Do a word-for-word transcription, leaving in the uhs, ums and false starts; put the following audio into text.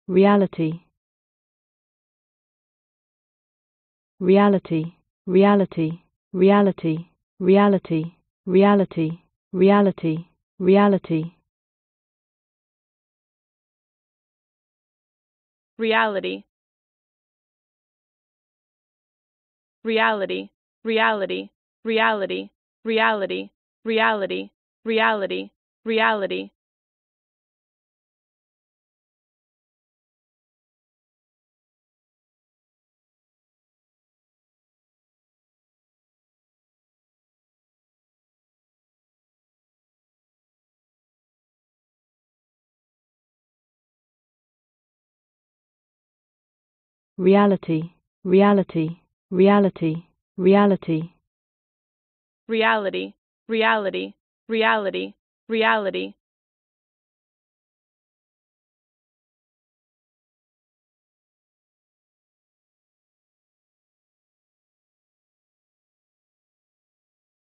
reality, reality, reality, reality, reality, reality, reality, reality. Reality, reality, reality, reality, reality, reality, reality, reality. Reality, reality, reality, reality. Reality, reality, reality, reality,